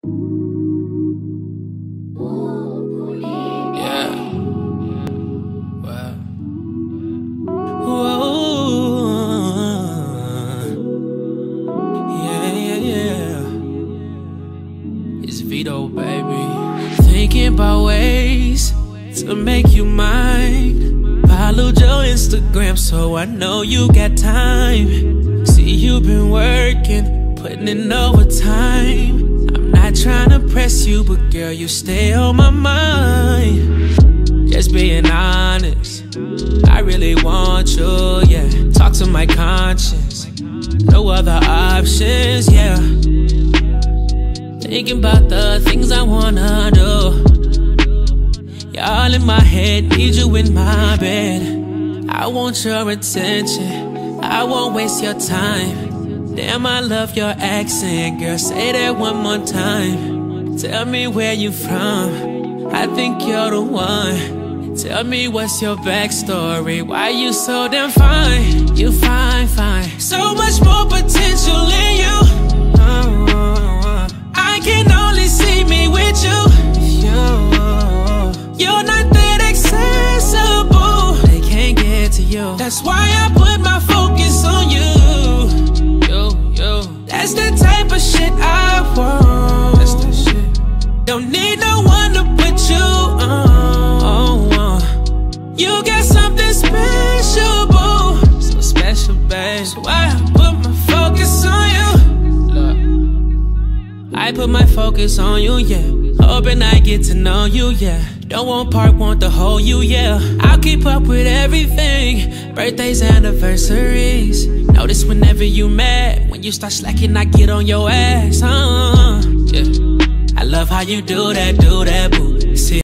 Yeah. Wow. Whoa. Yeah. It's Vedo, baby. Thinking about ways to make you mine. Followed your Instagram, so I know you got time. See, you've been working, putting in overtime. I'm not trying to press you, but girl, you stay on my mind. Just being honest, I really want you, yeah. Talk to my conscience, no other options, yeah. Thinking about the things I wanna do. You're all in my head, need you in my bed. I want your attention, I won't waste your time. Damn, I love your accent, girl, say that one more time. Tell me where you from, I think you're the one. Tell me what's your backstory, why you so damn fine. You fine, fine, so much more potential in you. I can only see me with you. You're not that accessible, they can't get to you. That's why I put my focus on you. That's the type of shit I want. That's the shit. Don't need no one to put you on. You got something special, boo. So special, babe. So I put my focus on you. Look, I put my focus on you, yeah. Hoping I get to know you, yeah. Don't want part, want the whole you, yeah. I'll keep up with everything. Birthdays, anniversaries. Notice whenever you mad, when you start slacking, I get on your ass, yeah. I love how you do that, boo. See